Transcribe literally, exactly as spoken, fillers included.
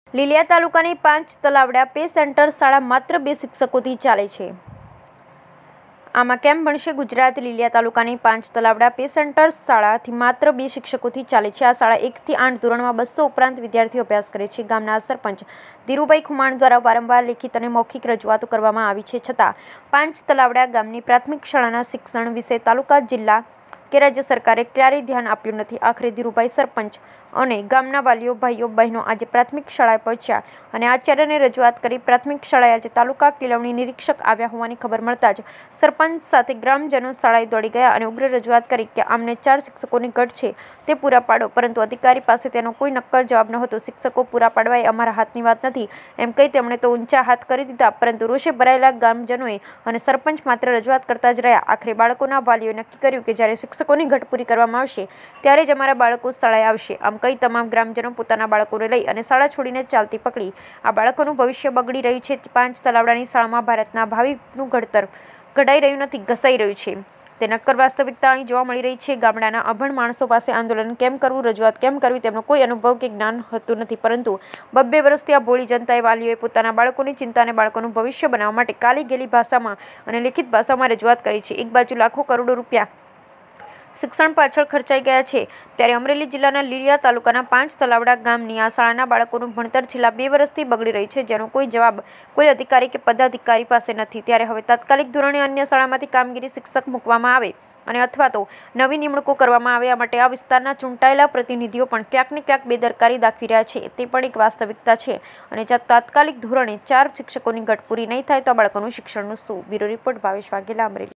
લીલિયા તાલુકાની પાંચ તલાવડા pay centre શાળા માત્ર બે શિક્ષકોથી ચાલે છે। આમાં કેમ બનશે ગુજરાત? લીલિયા તાલુકાની પાંચ તલાવડા પે સેન્ટર શાળાથી માત્ર બે શિક્ષકોથી ચાલે છે। આ શાળા એકથી આઠ ધોરણમાં બસો ઉપરાંત વિદ્યાર્થીઓ અભ્યાસ કરે છે। ગામના સરપંચ ધીરુભાઈ ખુમાણ દ્વારા વારંવાર લેખિત અને મૌખિક રજૂઆતો કરવામાં આવી છે, છતાં પાંચ તલાવડા ગામની પ્રાથમિક શાળાના શિક્ષણ વિશે તાલુકા, જિલ્લા કે રાજ્ય સરકારે ક્યારેય ધ્યાન આપ્યું નથી। આખરે ધીરુભાઈ સરપંચ અને ગામના વાલીઓ, ભાઈઓ બહેનો આજે પ્રાથમિક શાળાએ પહોંચ્યા અને આચાર્યને રજૂઆત કરી। પ્રાથમિક શાળાએ આજે તાલુકા કેળવણી નિરીક્ષક આવ્યા હોવાની ખબર મળતા જ સરપંચ સાથે ગ્રામજનો શાળાએ દોડી ગયા અને ઉગ્ર રજૂઆત કરી કે અમને ચાર શિક્ષકોની ઘટ છે તે પૂરા પાડો, પરંતુ અધિકારી પાસે તેનો કોઈ નક્કર જવાબ નહોતો। શિક્ષકો પૂરા પાડવા એ અમારા હાથની વાત નથી એમ કહી તેમણે તો ઊંચા હાથ કરી દીધા, પરંતુ રોષે ભરાયેલા ગામજનોએ અને સરપંચ માત્ર રજૂઆત કરતા જ રહ્યા। આખરે બાળકોના વાલીઓએ નક્કી કર્યું કે જ્યારે શિક્ષકોની ઘટ પૂરી કરવામાં આવશે ત્યારે જ અમારા બાળકો શાળાએ આવશે। આમ કહી તમામ ગ્રામજનો પોતાના બાળકોને લઈ અને શાળા છોડીને ચાલતી પકડી। આ બાળકોનું ભવિષ્ય બગડી રહ્યું છે। પાંચ તલાવડાની શાળામાં ભારતના ભાવિનું ઘડતર ઘડાઈ રહ્યું નથી, ઘસાઈ રહ્યું છે। તે નક્કર વાસ્તવિકતા અહીં જોવા મળી રહી છે। ગામડાના અભણ માણસો પાસે આંદોલન કેમ કરવું, રજૂઆત કેમ કરવી તેમનો કોઈ અનુભવ કે જ્ઞાન હોતું નથી, પરંતુ બબ્બે વર્ષથી આ ભોળી જનતાએ, વાલીઓએ પોતાના બાળકોની ચિંતા અને બાળકોનું ભવિષ્ય બનાવવા માટે કાલી ગેલી ભાષામાં અને લેખિત ભાષામાં રજૂઆત કરી છે। એક બાજુ લાખો કરોડો રૂપિયા શિક્ષણ પાછળ ખર્ચાઈ ગયા છે, ત્યારે અમરેલી જિલ્લાના લીલિયા તાલુકાના પાંચ તલાવડા ગામની આ શાળાના બાળકોનું ભણતર છેલ્લા બે વર્ષથી બગડી રહ્યું છે, જેનો કોઈ જવાબ કોઈ અધિકારી કે પદાધિકારી પાસે નથી। ત્યારે હવે તાત્કાલિક ધોરણે અન્ય શાળામાંથી કામગીરી શિક્ષક મૂકવામાં આવે અને અથવા તો નવી નિમણૂકો કરવામાં આવે। આ માટે આ વિસ્તારના ચૂંટાયેલા પ્રતિનિધિઓ પણ ક્યાંક ને ક્યાંક બેદરકારી દાખવી રહ્યા છે, તે પણ એક વાસ્તવિકતા છે। અને જ્યાં તાત્કાલિક ધોરણે ચાર શિક્ષકોની ઘટ પૂરી નહીં થાય તો આ બાળકોનું શિક્ષણનું શું? Bureau report, Bhavesh Vaghela, Amreli.